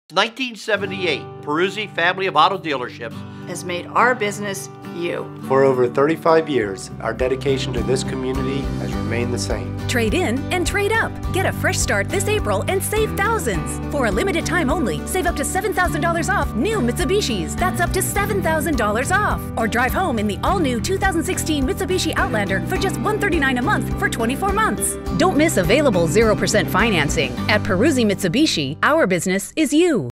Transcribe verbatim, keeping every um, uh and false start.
nineteen seventy-eight, Peruzzi family of auto dealerships has made our business you. For over thirty-five years, our dedication to this community has remained the same. Trade in and trade up. Get a fresh start this April and save thousands. For a limited time only, save up to seven thousand dollars off new Mitsubishis. That's up to seven thousand dollars off. Or drive home in the all-new two thousand sixteen Mitsubishi Outlander for just one hundred thirty-nine dollars a month for twenty-four months. Don't miss available zero percent financing. At Peruzzi Mitsubishi, our business is you.